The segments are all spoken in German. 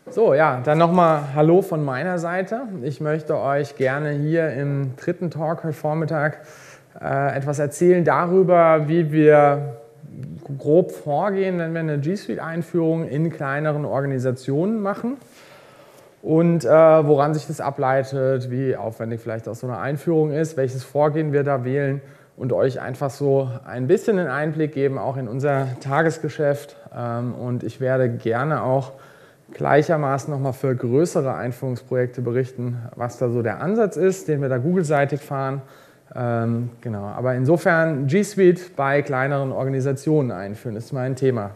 So, ja, dann nochmal Hallo von meiner Seite. Ich möchte euch gerne hier im dritten Talk heute Vormittag etwas erzählen darüber, wie wir grob vorgehen, wenn wir eine G Suite-Einführung in kleineren Organisationen machen und woran sich das ableitet, wie aufwendig vielleicht auch so eine Einführung ist, welches Vorgehen wir da wählen und euch einfach so ein bisschen einen Einblick geben, auch in unser Tagesgeschäft. Und ich werde gerne auch gleichermaßen nochmal für größere Einführungsprojekte berichten, was da so der Ansatz ist, den wir da Google-seitig fahren. Genau. Aber insofern G Suite bei kleineren Organisationen einführen, ist mein Thema.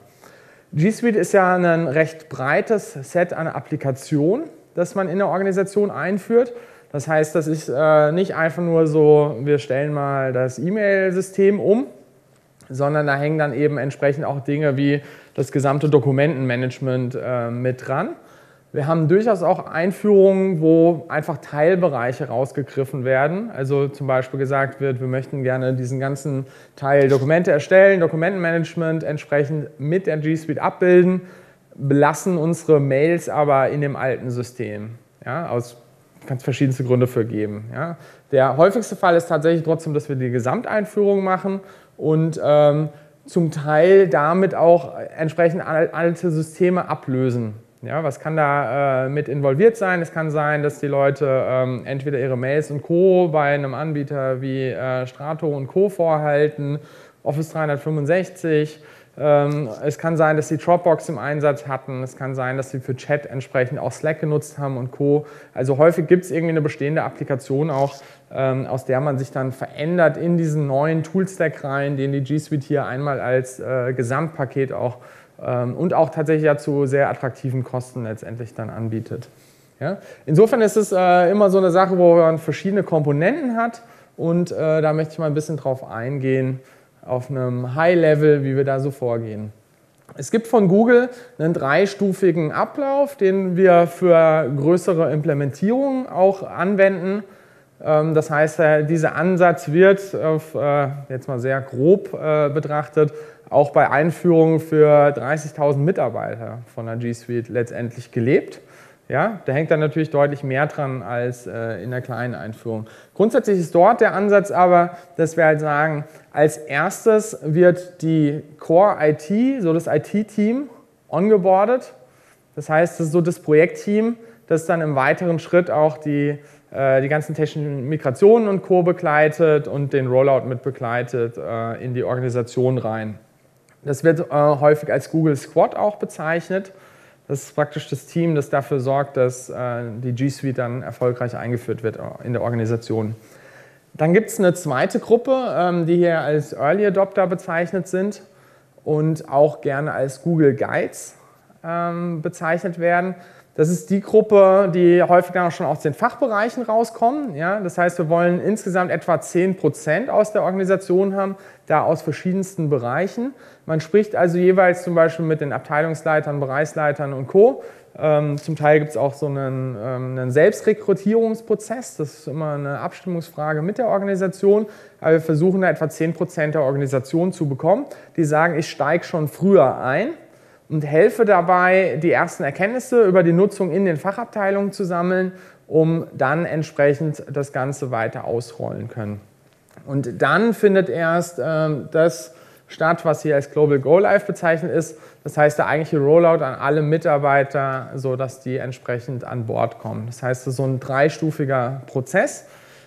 G Suite ist ja ein recht breites Set an Applikationen, das man in der Organisation einführt. Das heißt, das ist nicht einfach nur so, wir stellen mal das E-Mail-System um, sondern da hängen dann eben entsprechend auch Dinge wie das gesamte Dokumentenmanagement mit dran. Wir haben durchaus auch Einführungen, wo einfach Teilbereiche rausgegriffen werden. Also zum Beispiel gesagt wird, wir möchten gerne diesen ganzen Teil Dokumente erstellen, Dokumentenmanagement entsprechend mit der G Suite abbilden, belassen unsere Mails aber in dem alten System. Ja, aus ganz verschiedenste Gründe für geben. Ja. Der häufigste Fall ist tatsächlich trotzdem, dass wir die Gesamteinführung machen und zum Teil damit auch entsprechend alte Systeme ablösen. Ja, was kann da mit involviert sein? Es kann sein, dass die Leute entweder ihre Mails und Co. bei einem Anbieter wie Strato und Co. vorhalten, Office 365. Es kann sein, dass sie Dropbox im Einsatz hatten. Es kann sein, dass sie für Chat entsprechend auch Slack genutzt haben und Co. Also häufig gibt es irgendwie eine bestehende Applikation auch, aus der man sich dann verändert in diesen neuen Toolstack rein, den die G Suite hier einmal als Gesamtpaket auch und auch tatsächlich ja zu sehr attraktiven Kosten letztendlich dann anbietet. Ja? Insofern ist es immer so eine Sache, wo man verschiedene Komponenten hat und da möchte ich mal ein bisschen drauf eingehen, auf einem High-Level, wie wir da so vorgehen. Es gibt von Google einen dreistufigen Ablauf, den wir für größere Implementierungen auch anwenden. Das heißt, dieser Ansatz wird, jetzt mal sehr grob betrachtet, auch bei Einführungen für 30.000 Mitarbeiter von der G Suite letztendlich gelebt. Ja, da hängt dann natürlich deutlich mehr dran als in der kleinen Einführung. Grundsätzlich ist dort der Ansatz aber, dass wir halt sagen, als erstes wird die Core IT, so das IT-Team, ongeboardet. Das heißt, das ist so das Projektteam, das dann im weiteren Schritt auch die ganzen technischen Migrationen und Co. begleitet und den Rollout mit begleitet in die Organisation rein. Das wird häufig als Google Squad auch bezeichnet. Das ist praktisch das Team, das dafür sorgt, dass die G Suite dann erfolgreich eingeführt wird in der Organisation. Dann gibt es eine zweite Gruppe, die hier als Early Adopter bezeichnet sind und auch gerne als Google Guides bezeichnet werden. Das ist die Gruppe, die häufig dann auch schon aus den Fachbereichen rauskommen. Ja? Das heißt, wir wollen insgesamt etwa 10% aus der Organisation haben, da aus verschiedensten Bereichen. Man spricht also jeweils zum Beispiel mit den Abteilungsleitern, Bereichsleitern und Co. Zum Teil gibt es auch so einen Selbstrekrutierungsprozess. Das ist immer eine Abstimmungsfrage mit der Organisation. Aber wir versuchen da etwa 10% der Organisation zu bekommen, die sagen, ich steige schon früher ein und helfe dabei, die ersten Erkenntnisse über die Nutzung in den Fachabteilungen zu sammeln, um dann entsprechend das Ganze weiter ausrollen können. Und dann findet erst das statt, was hier als Global Go Live bezeichnet ist. Das heißt, der eigentliche Rollout an alle Mitarbeiter, sodass die entsprechend an Bord kommen. Das heißt, das ist so ein dreistufiger Prozess,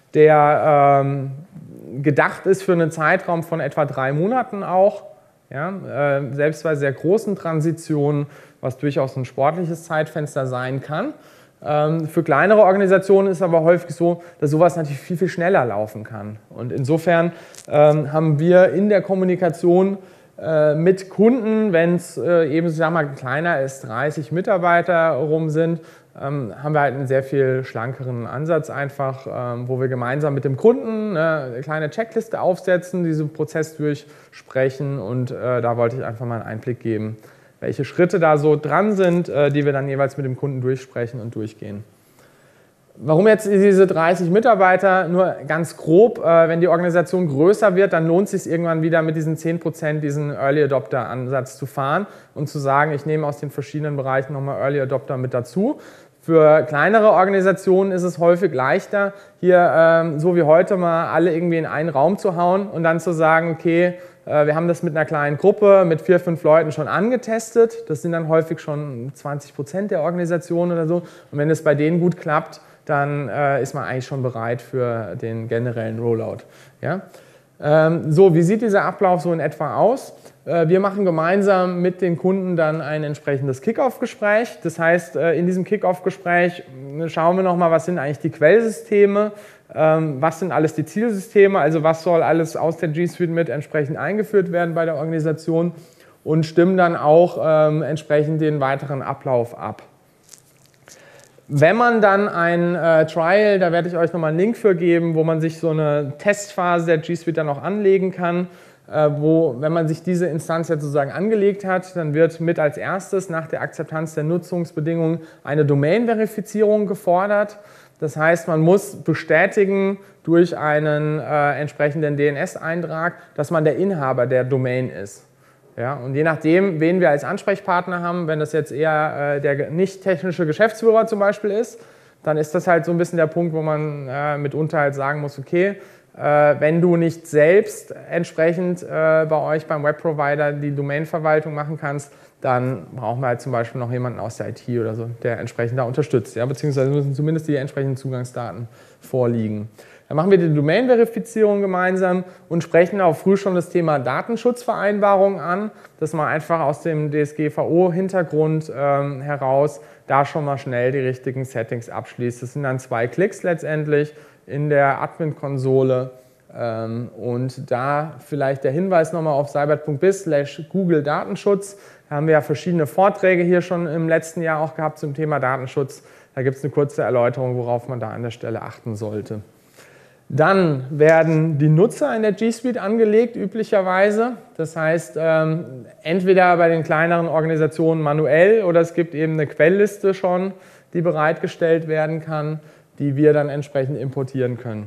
der gedacht ist für einen Zeitraum von etwa 3 Monaten auch. Ja, selbst bei sehr großen Transitionen, was durchaus ein sportliches Zeitfenster sein kann. Für kleinere Organisationen ist es aber häufig so, dass sowas natürlich viel, viel schneller laufen kann. Und insofern haben wir in der Kommunikation mit Kunden, wenn es eben, ich sag mal, kleiner als 30 Mitarbeiter rum sind, haben wir halt einen sehr viel schlankeren Ansatz einfach, wo wir gemeinsam mit dem Kunden eine kleine Checkliste aufsetzen, diesen Prozess durchsprechen und da wollte ich einfach mal einen Einblick geben, welche Schritte da so dran sind, die wir dann jeweils mit dem Kunden durchsprechen und durchgehen. Warum jetzt diese 30 Mitarbeiter? Nur ganz grob, wenn die Organisation größer wird, dann lohnt es sich irgendwann wieder mit diesen 10% diesen Early Adopter Ansatz zu fahren und zu sagen, ich nehme aus den verschiedenen Bereichen nochmal Early Adopter mit dazu. Für kleinere Organisationen ist es häufig leichter, hier so wie heute mal alle irgendwie in einen Raum zu hauen und dann zu sagen, okay, wir haben das mit einer kleinen Gruppe, mit 4, 5 Leuten schon angetestet. Das sind dann häufig schon 20% der Organisation oder so. Und wenn es bei denen gut klappt, dann ist man eigentlich schon bereit für den generellen Rollout. Ja? So, wie sieht dieser Ablauf so in etwa aus? Wir machen gemeinsam mit den Kunden dann ein entsprechendes Kick-Off-Gespräch. Das heißt, in diesem Kick-Off-Gespräch schauen wir nochmal, was sind eigentlich die Quellsysteme, was sind alles die Zielsysteme, also was soll alles aus der G Suite mit entsprechend eingeführt werden bei der Organisation und stimmen dann auch entsprechend den weiteren Ablauf ab. Wenn man dann ein Trial, da werde ich euch nochmal einen Link für geben, wo man sich so eine Testphase der G Suite dann auch anlegen kann, wo, wenn man sich diese Instanz jetzt sozusagen angelegt hat, dann wird mit als erstes nach der Akzeptanz der Nutzungsbedingungen eine Domain-Verifizierung gefordert. Das heißt, man muss bestätigen durch einen entsprechenden DNS-Eintrag, dass man der Inhaber der Domain ist. Ja, und je nachdem, wen wir als Ansprechpartner haben, wenn das jetzt eher der nicht technische Geschäftsführer zum Beispiel ist, dann ist das halt so ein bisschen der Punkt, wo man mitunter halt sagen muss, okay, wenn du nicht selbst entsprechend bei euch beim Webprovider die Domainverwaltung machen kannst, dann brauchen wir halt zum Beispiel noch jemanden aus der IT oder so, der entsprechend da unterstützt, ja, beziehungsweise müssen zumindest die entsprechenden Zugangsdaten vorliegen. Dann machen wir die Domain-Verifizierung gemeinsam und sprechen auch früh schon das Thema Datenschutzvereinbarung an, dass man einfach aus dem DSGVO-Hintergrund heraus da schon mal schnell die richtigen Settings abschließt. Das sind dann 2 Klicks letztendlich in der Admin-Konsole und da vielleicht der Hinweis nochmal auf seibert.biz/Google Datenschutz. Da haben wir ja verschiedene Vorträge hier schon im letzten Jahr auch gehabt zum Thema Datenschutz. Da gibt es eine kurze Erläuterung, worauf man da an der Stelle achten sollte. Dann werden die Nutzer in der G Suite angelegt, üblicherweise. Das heißt, entweder bei den kleineren Organisationen manuell oder es gibt eben eine Quellliste schon, die bereitgestellt werden kann, die wir dann entsprechend importieren können.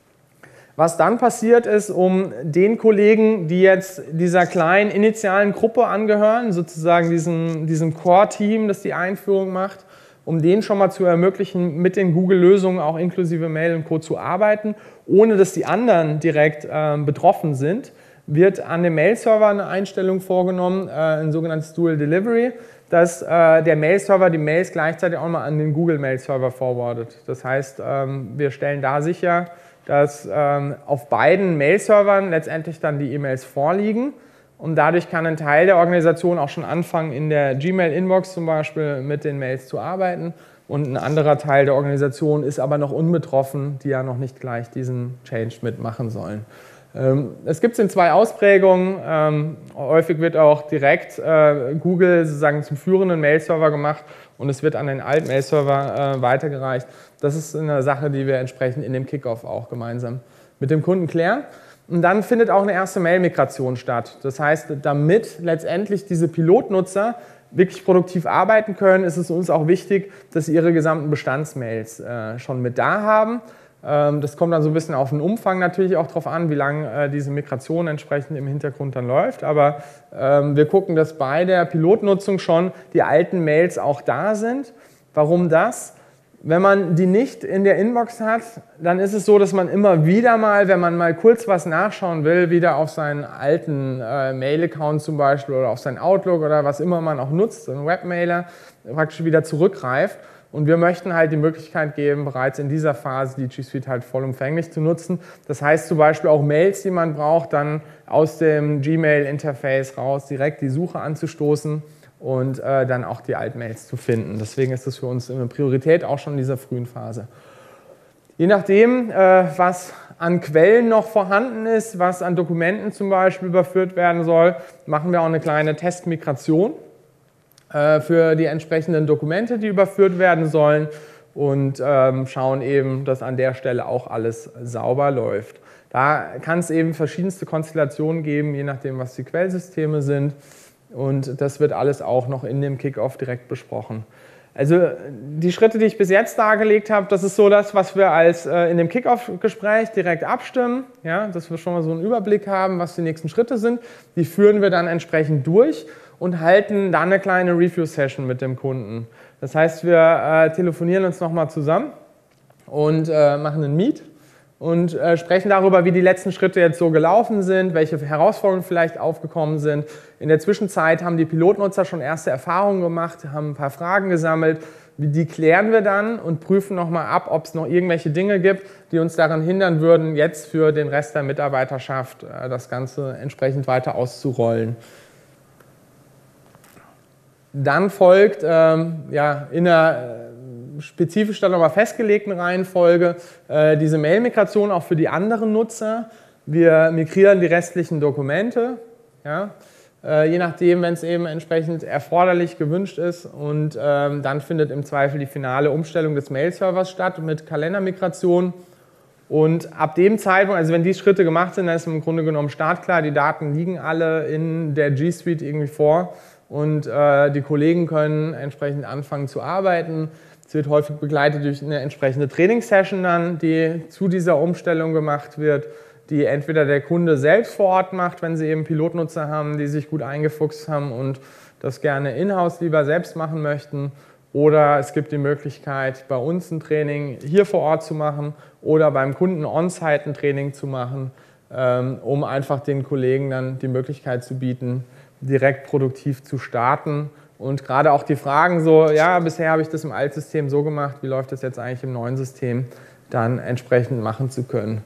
Was dann passiert ist, um den Kollegen, die jetzt dieser kleinen initialen Gruppe angehören, sozusagen diesem Core-Team, das die Einführung macht, um denen schon mal zu ermöglichen, mit den Google-Lösungen auch inklusive Mail und Co. zu arbeiten, ohne dass die anderen direkt betroffen sind, wird an dem Mail-Server eine Einstellung vorgenommen, ein sogenanntes Dual Delivery, dass der Mail-Server die Mails gleichzeitig auch mal an den Google-Mail-Server forwardet. Das heißt, wir stellen da sicher, dass auf beiden Mail-Servern letztendlich dann die E-Mails vorliegen. Und dadurch kann ein Teil der Organisation auch schon anfangen, in der Gmail-Inbox zum Beispiel mit den Mails zu arbeiten. Und ein anderer Teil der Organisation ist aber noch unbetroffen, die ja noch nicht gleich diesen Change mitmachen sollen. Es gibt es in 2 Ausprägungen. Häufig wird auch direkt Google sozusagen zum führenden Mail-Server gemacht und es wird an den Alt-Mail-Server weitergereicht. Das ist eine Sache, die wir entsprechend in dem Kickoff auch gemeinsam mit dem Kunden klären. Und dann findet auch eine erste Mail-Migration statt. Das heißt, damit letztendlich diese Pilotnutzer wirklich produktiv arbeiten können, ist es uns auch wichtig, dass sie ihre gesamten Bestandsmails schon mit da haben. Das kommt dann so ein bisschen auf den Umfang natürlich auch drauf an, wie lange diese Migration entsprechend im Hintergrund dann läuft. Aber wir gucken, dass bei der Pilotnutzung schon die alten Mails auch da sind. Warum das? Wenn man die nicht in der Inbox hat, dann ist es so, dass man immer wieder mal, wenn man mal kurz was nachschauen will, wieder auf seinen alten Mail-Account zum Beispiel oder auf sein Outlook oder was immer man auch nutzt, einen Webmailer, praktisch wieder zurückgreift. Und wir möchten halt die Möglichkeit geben, bereits in dieser Phase die G Suite halt vollumfänglich zu nutzen. Das heißt zum Beispiel auch Mails, die man braucht, dann aus dem Gmail-Interface raus direkt die Suche anzustoßen und dann auch die Altmails zu finden. Deswegen ist das für uns eine Priorität auch schon in dieser frühen Phase. Je nachdem, was an Quellen noch vorhanden ist, was an Dokumenten zum Beispiel überführt werden soll, machen wir auch eine kleine Testmigration für die entsprechenden Dokumente, die überführt werden sollen und schauen eben, dass an der Stelle auch alles sauber läuft. Da kann es eben verschiedenste Konstellationen geben, je nachdem, was die Quellsysteme sind. Und das wird alles auch noch in dem Kickoff direkt besprochen. Also die Schritte, die ich bis jetzt dargelegt habe, das ist so das, was wir in dem Kick-Off-Gespräch direkt abstimmen, ja, dass wir schon mal so einen Überblick haben, was die nächsten Schritte sind. Die führen wir dann entsprechend durch und halten dann eine kleine Review-Session mit dem Kunden. Das heißt, wir telefonieren uns nochmal zusammen und machen einen Meet und sprechen darüber, wie die letzten Schritte jetzt so gelaufen sind, welche Herausforderungen vielleicht aufgekommen sind. In der Zwischenzeit haben die Pilotnutzer schon erste Erfahrungen gemacht, haben ein paar Fragen gesammelt. Die klären wir dann und prüfen nochmal ab, ob es noch irgendwelche Dinge gibt, die uns daran hindern würden, jetzt für den Rest der Mitarbeiterschaft das Ganze entsprechend weiter auszurollen. Dann folgt in einer spezifisch dann aber festgelegten Reihenfolge diese Mail-Migration auch für die anderen Nutzer. Wir migrieren die restlichen Dokumente, ja, je nachdem, wenn es eben entsprechend erforderlich gewünscht ist. Und dann findet im Zweifel die finale Umstellung des Mail-Servers statt mit Kalendermigration. Und ab dem Zeitpunkt, also wenn die Schritte gemacht sind, dann ist im Grunde genommen startklar, die Daten liegen alle in der G Suite irgendwie vor und die Kollegen können entsprechend anfangen zu arbeiten. Es wird häufig begleitet durch eine entsprechende Trainingssession dann, die zu dieser Umstellung gemacht wird, die entweder der Kunde selbst vor Ort macht, wenn sie eben Pilotnutzer haben, die sich gut eingefuchst haben und das gerne in-house lieber selbst machen möchten. Oder es gibt die Möglichkeit, bei uns ein Training hier vor Ort zu machen oder beim Kunden on-site ein Training zu machen, um einfach den Kollegen dann die Möglichkeit zu bieten, direkt produktiv zu starten. Und gerade auch die Fragen so, ja, bisher habe ich das im Altsystem so gemacht, wie läuft das jetzt eigentlich im neuen System, dann entsprechend machen zu können.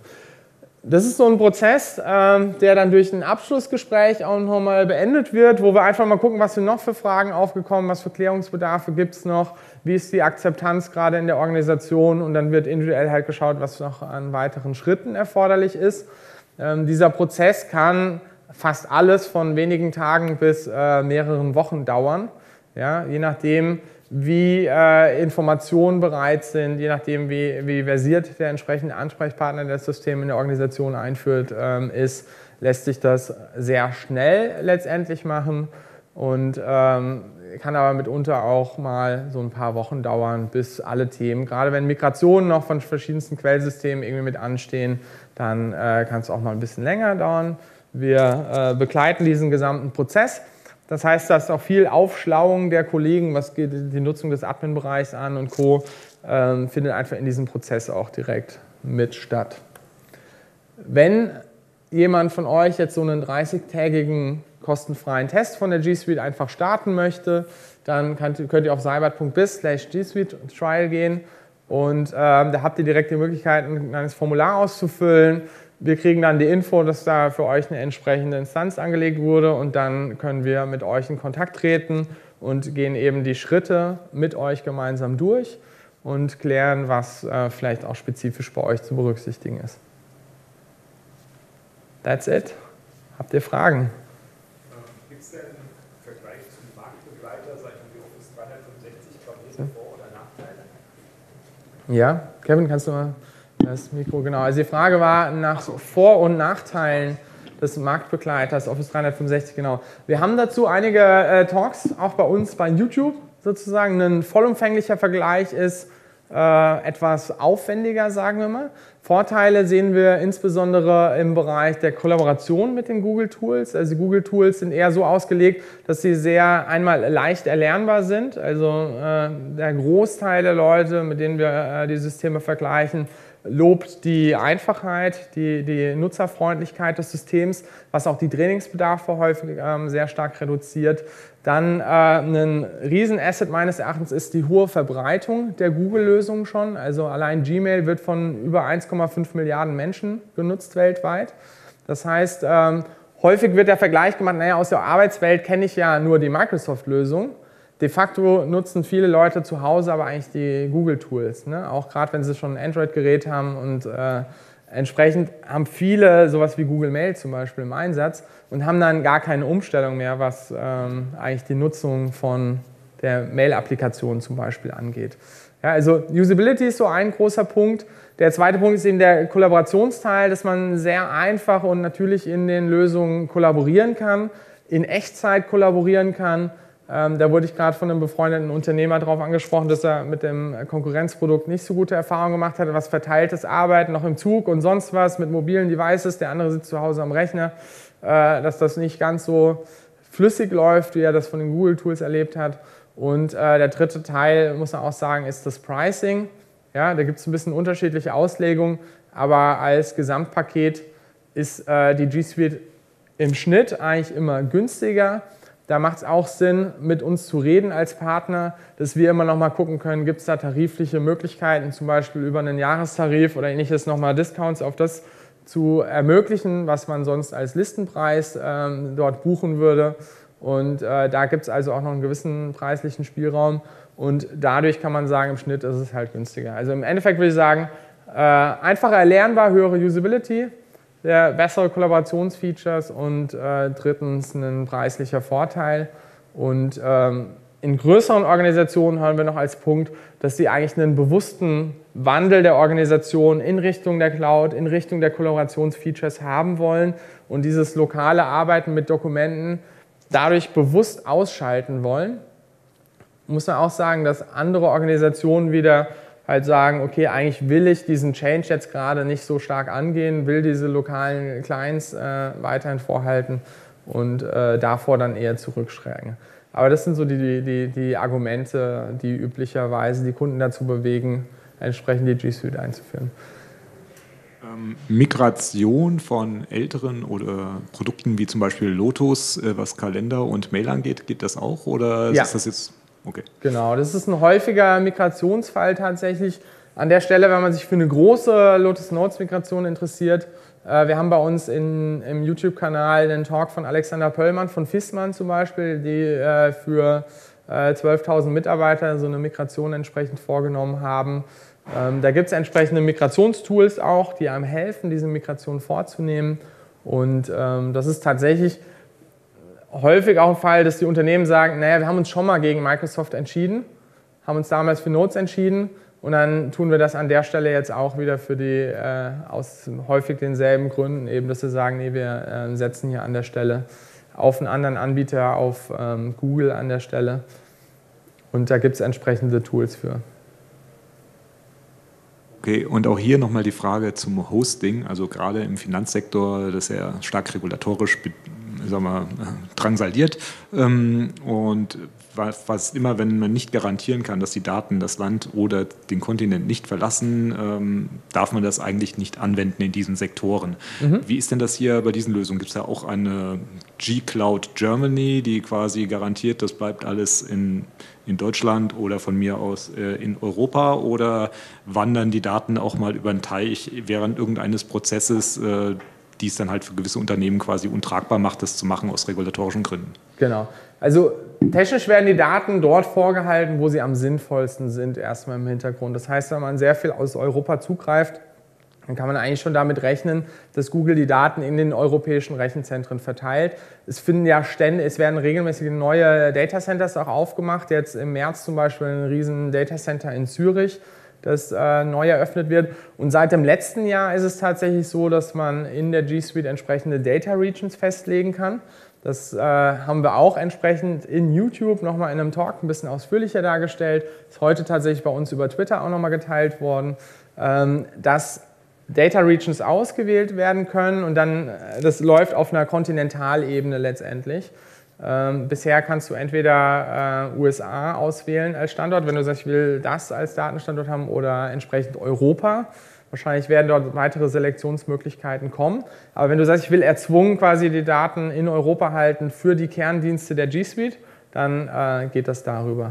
Das ist so ein Prozess, der dann durch ein Abschlussgespräch auch nochmal beendet wird, wo wir einfach mal gucken, was sind noch für Fragen aufgekommen, was für Klärungsbedarfe gibt es noch, wie ist die Akzeptanz gerade in der Organisation und dann wird individuell halt geschaut, was noch an weiteren Schritten erforderlich ist. Dieser Prozess kann fast alles von wenigen Tagen bis mehreren Wochen dauern, ja, je nachdem, wie Informationen bereit sind, je nachdem, wie versiert der entsprechende Ansprechpartner, der das System in der Organisation einführt, ist, lässt sich das sehr schnell letztendlich machen und kann aber mitunter auch mal so ein paar Wochen dauern, bis alle Themen, gerade wenn Migrationen noch von verschiedensten Quellsystemen irgendwie mit anstehen, dann kann es auch mal ein bisschen länger dauern. Wir begleiten diesen gesamten Prozess. Das heißt, da ist auch viel Aufschlauung der Kollegen, was geht die Nutzung des Admin-Bereichs an und Co. Findet einfach in diesem Prozess auch direkt mit statt. Wenn jemand von euch jetzt so einen 30-tägigen kostenfreien Test von der G Suite einfach starten möchte, dann könnt ihr auf seibert.biz/G Suite Trial gehen und da habt ihr direkt die Möglichkeit, ein kleines Formular auszufüllen. Wir kriegen dann die Info, dass da für euch eine entsprechende Instanz angelegt wurde und dann können wir mit euch in Kontakt treten und gehen eben die Schritte mit euch gemeinsam durch und klären, was vielleicht auch spezifisch bei euch zu berücksichtigen ist. That's it. Habt ihr Fragen? Gibt es denn im Vergleich zum Marktbegleiter, sag ich mal, wie Office 365 gravierende Vor- oder Nachteile? Ja, Kevin, kannst du mal das Mikro, genau. Also die Frage war nach Vor- und Nachteilen des Marktbegleiters Office 365, genau. Wir haben dazu einige Talks, auch bei uns bei YouTube sozusagen. Ein vollumfänglicher Vergleich ist etwas aufwendiger, sagen wir mal. Vorteile sehen wir insbesondere im Bereich der Kollaboration mit den Google Tools. Also die Google Tools sind eher so ausgelegt, dass sie sehr einmal leicht erlernbar sind. Also der Großteil der Leute, mit denen wir die Systeme vergleichen, lobt die Einfachheit, die Nutzerfreundlichkeit des Systems, was auch die Trainingsbedarfe häufig sehr stark reduziert. Dann ein Riesenasset meines Erachtens ist die hohe Verbreitung der Google-Lösungen schon. Also allein Gmail wird von über 1,5 Milliarden Menschen genutzt weltweit. Das heißt, häufig wird der Vergleich gemacht, naja, aus der Arbeitswelt kenne ich ja nur die Microsoft-Lösung. De facto nutzen viele Leute zu Hause aber eigentlich die Google-Tools, ne? Auch gerade wenn sie schon ein Android-Gerät haben und entsprechend haben viele sowas wie Google Mail zum Beispiel im Einsatz und haben dann gar keine Umstellung mehr, was eigentlich die Nutzung von der Mail-Applikation zum Beispiel angeht. Ja, also Usability ist so ein großer Punkt. Der zweite Punkt ist eben der Kollaborationsteil, dass man sehr einfach und natürlich in den Lösungen kollaborieren kann, in Echtzeit kollaborieren kann, Da wurde ich gerade von einem befreundeten Unternehmer darauf angesprochen, dass er mit dem Konkurrenzprodukt nicht so gute Erfahrungen gemacht hat, was verteiltes Arbeiten noch im Zug und sonst was mit mobilen Devices, der andere sitzt zu Hause am Rechner, dass das nicht ganz so flüssig läuft, wie er das von den Google-Tools erlebt hat. Und der dritte Teil, muss man auch sagen, ist das Pricing. Ja, da gibt es ein bisschen unterschiedliche Auslegungen, aber als Gesamtpaket ist die G Suite im Schnitt eigentlich immer günstiger. Da macht es auch Sinn, mit uns zu reden als Partner, dass wir immer noch mal gucken können, gibt es da tarifliche Möglichkeiten, zum Beispiel über einen Jahrestarif oder ähnliches nochmal Discounts auf das zu ermöglichen, was man sonst als Listenpreis dort buchen würde. Und da gibt es also auch noch einen gewissen preislichen Spielraum und dadurch kann man sagen, im Schnitt ist es halt günstiger. Also im Endeffekt würde ich sagen, einfacher erlernbar, höhere Usability, bessere Kollaborationsfeatures und drittens ein preislicher Vorteil. Und in größeren Organisationen haben wir noch als Punkt, dass sie eigentlich einen bewussten Wandel der Organisation in Richtung der Cloud, in Richtung der Kollaborationsfeatures haben wollen und dieses lokale Arbeiten mit Dokumenten dadurch bewusst ausschalten wollen. Muss man auch sagen, dass andere Organisationen wieder halt sagen, okay, eigentlich will ich diesen Change jetzt gerade nicht so stark angehen, will diese lokalen Clients weiterhin vorhalten und davor dann eher zurückschrecken. Aber das sind so die Argumente, die üblicherweise die Kunden dazu bewegen, entsprechend die G Suite einzuführen. Migration von älteren oder Produkten wie zum Beispiel Lotus, was Kalender und Mail angeht, geht das auch? Oder ja. Ist das jetzt... Okay. Genau, das ist ein häufiger Migrationsfall tatsächlich. An der Stelle, wenn man sich für eine große Lotus Notes Migration interessiert, wir haben bei uns im YouTube-Kanal einen Talk von Alexander Pöllmann von Fissmann zum Beispiel, die für 12.000 Mitarbeiter so eine Migration entsprechend vorgenommen haben. Da gibt es entsprechende Migrationstools auch, die einem helfen, diese Migration vorzunehmen. Und das ist tatsächlich häufig auch ein Fall, dass die Unternehmen sagen, naja, wir haben uns schon mal gegen Microsoft entschieden, haben uns damals für Notes entschieden und dann tun wir das an der Stelle jetzt auch wieder für die aus häufig denselben Gründen, eben, dass sie sagen, nee, wir setzen hier an der Stelle auf einen anderen Anbieter, auf Google an der Stelle und da gibt es entsprechende Tools für. Okay, und auch hier nochmal die Frage zum Hosting, also gerade im Finanzsektor, das ist ja stark regulatorisch drangsaliert und was immer, wenn man nicht garantieren kann, dass die Daten das Land oder den Kontinent nicht verlassen, darf man das eigentlich nicht anwenden in diesen Sektoren. Wie ist denn das hier bei diesen Lösungen? Gibt es da auch eine G-Cloud Germany, die quasi garantiert, das bleibt alles in Deutschland oder von mir aus in Europa, oder wandern die Daten auch mal über den Teich während irgendeines Prozesses, die es dann halt für gewisse Unternehmen quasi untragbar macht, das zu machen aus regulatorischen Gründen? Genau. Also technisch werden die Daten dort vorgehalten, wo sie am sinnvollsten sind, erstmal im Hintergrund. Das heißt, wenn man sehr viel aus Europa zugreift, dann kann man eigentlich schon damit rechnen, dass Google die Daten in den europäischen Rechenzentren verteilt. Es werden regelmäßig neue Datacenters auch aufgemacht. Jetzt im März zum Beispiel ein riesen Datacenter in Zürich, das neu eröffnet wird. Und seit dem letzten Jahr ist es tatsächlich so, dass man in der G Suite entsprechende Data Regions festlegen kann. Das haben wir auch entsprechend in YouTube nochmal in einem Talk ein bisschen ausführlicher dargestellt. Ist heute tatsächlich bei uns über Twitter auch nochmal geteilt worden, dass Data Regions ausgewählt werden können und dann, das läuft auf einer Kontinentalebene letztendlich. Bisher kannst du entweder USA auswählen als Standort, wenn du sagst, ich will das als Datenstandort haben, oder entsprechend Europa. Wahrscheinlich werden dort weitere Selektionsmöglichkeiten kommen. Aber wenn du sagst, ich will erzwungen quasi die Daten in Europa halten für die Kerndienste der G Suite, dann geht das darüber.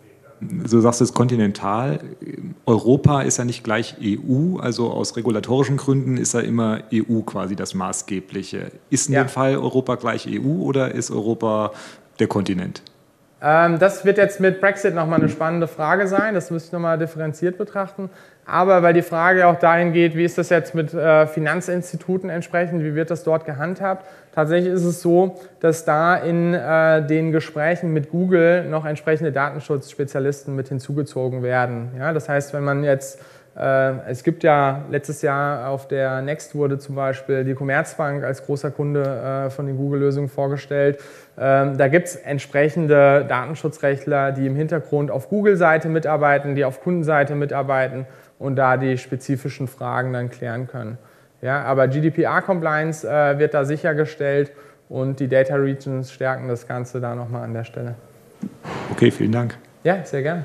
So sagst du es kontinental. Europa ist ja nicht gleich EU, also aus regulatorischen Gründen ist ja immer EU quasi das Maßgebliche. Ist in dem Fall Europa gleich EU oder ist Europa der Kontinent? Das wird jetzt mit Brexit nochmal eine spannende Frage sein, das müsste ich nochmal differenziert betrachten. Aber weil die Frage auch dahin geht, wie ist das jetzt mit Finanzinstituten entsprechend, wie wird das dort gehandhabt? Tatsächlich ist es so, dass da in den Gesprächen mit Google noch entsprechende Datenschutzspezialisten mit hinzugezogen werden. Ja, das heißt, wenn man jetzt Es gibt ja letztes Jahr auf der Next wurde zum Beispiel die Commerzbank als großer Kunde von den Google-Lösungen vorgestellt. Da gibt es entsprechende Datenschutzrechtler, die im Hintergrund auf Google-Seite mitarbeiten, die auf Kundenseite mitarbeiten und da die spezifischen Fragen dann klären können. Ja, aber GDPR-Compliance wird da sichergestellt und die Data Regions stärken das Ganze da nochmal an der Stelle. Okay, vielen Dank. Ja, sehr gerne.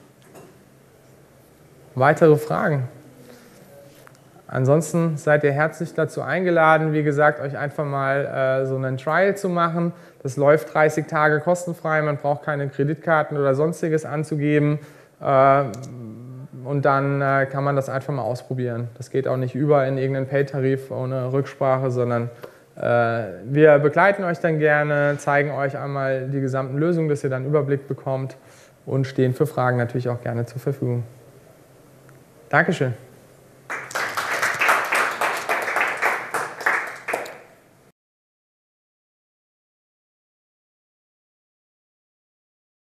Weitere Fragen? Ansonsten seid ihr herzlich dazu eingeladen, wie gesagt, euch einfach mal so einen Trial zu machen. Das läuft 30 Tage kostenfrei, man braucht keine Kreditkarten oder sonstiges anzugeben. Und dann kann man das einfach mal ausprobieren. Das geht auch nicht über in irgendeinen Pay-Tarif ohne Rücksprache, sondern wir begleiten euch dann gerne, zeigen euch einmal die gesamten Lösungen, dass ihr dann einen Überblick bekommt und stehen für Fragen natürlich auch gerne zur Verfügung. Dankeschön.